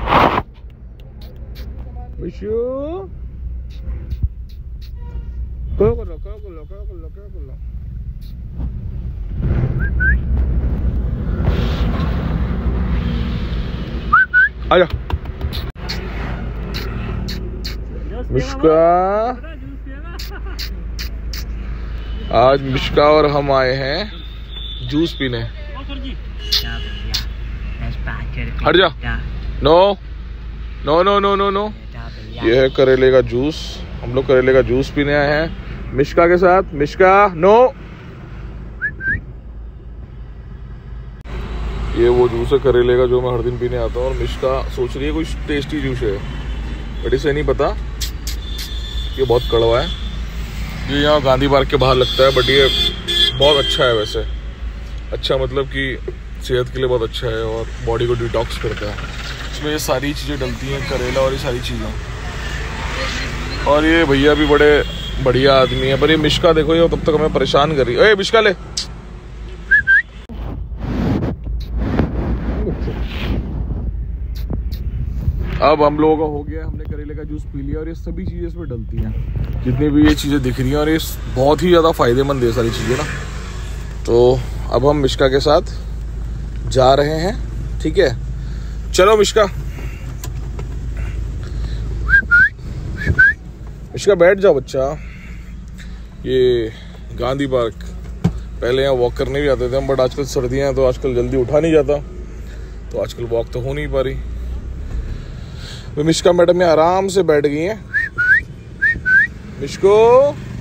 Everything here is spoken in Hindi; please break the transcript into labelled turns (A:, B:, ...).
A: मिशू क्या कर लो आजा मिश्का। आज मिश्का और हम आए हैं जूस पीने। हट जा। No no no no no no. ये है करेले का जूस। हम लोग करेले का जूस पीने आए हैं मिश्का के साथ। Mishka no. ये वो जूस है करेले का जो मैं हर दिन पीने आता हूँ और मिश्का सोच रही है कोई टेस्टी जूस है बट इसे नहीं पता ये बहुत कड़वा है। ये यहाँ गांधी पार्क के बाहर लगता है बट ये बहुत अच्छा है वैसे। अच्छा मतलब कि सेहत के लिए बहुत अच्छा है और बॉडी को डिटॉक्स करता है। इसमें ये सारी चीज़ें डलती हैं करेला और ये सारी चीज़ें। और ये भैया भी बड़े बढ़िया आदमी है पर ये मिश्का देखो ये तब तक हमें परेशान कर रही है। मिश्का ले। अब हम लोगों का हो गया हमने करेले का जूस पी लिया और ये सभी चीज़ें इसमें डलती हैं जितनी भी ये चीज़ें दिख रही हैं और ये बहुत ही ज़्यादा फायदेमंद है सारी चीज़ें ना। तो अब हम मिश्का के साथ जा रहे हैं। ठीक है चलो मिश्का। मिश्का बैठ जाओ बच्चा। ये गांधी पार्क पहले यहाँ वॉक करने भी आते थे हम बट आजकल सर्दियाँ हैं तो आजकल जल्दी उठा नहीं जाता तो आजकल वॉक तो हो नहीं पा रही। मिश्का मैडम में आराम से बैठ गई हैं। मिश्को